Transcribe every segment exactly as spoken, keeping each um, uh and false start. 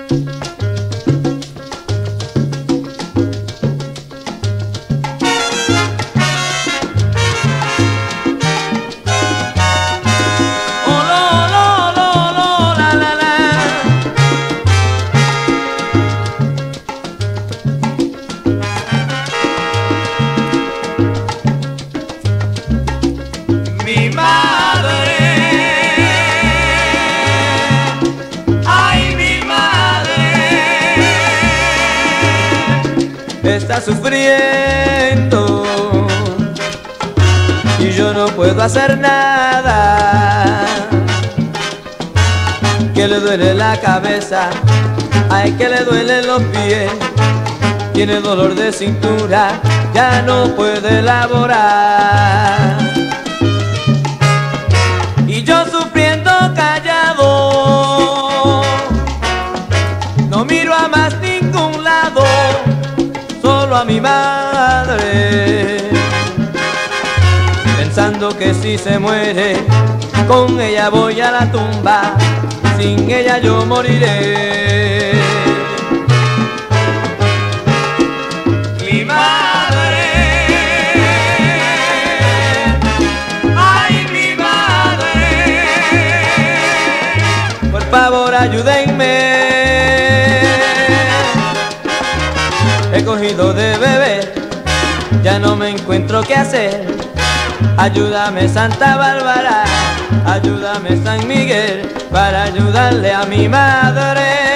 Está sufriendo y yo no puedo hacer nada, que le duele la cabeza, ay que le duelen los pies, tiene dolor de cintura, ya no puede elaborar, y yo sufriendo callado, no miro a más ningún lado, solo a mi madre, pensando que si se muere, con ella voy a la tumba, sin ella yo moriré. Mi madre, ay mi madre, por favor ayúdenme. He cogido de beber, ya no me encuentro qué hacer. Ayúdame Santa Bárbara, ayúdame San Miguel, para ayudarle a mi madre.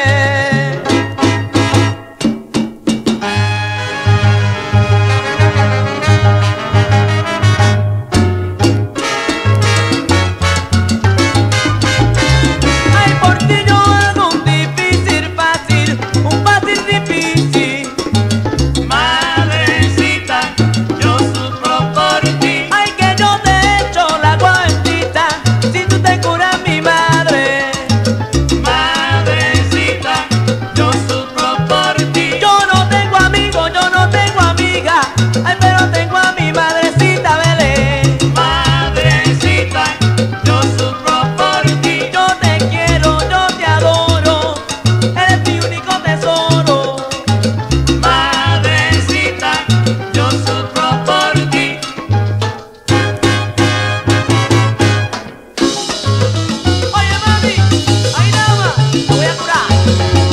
Oye mami, ahí nada más, te voy a curar.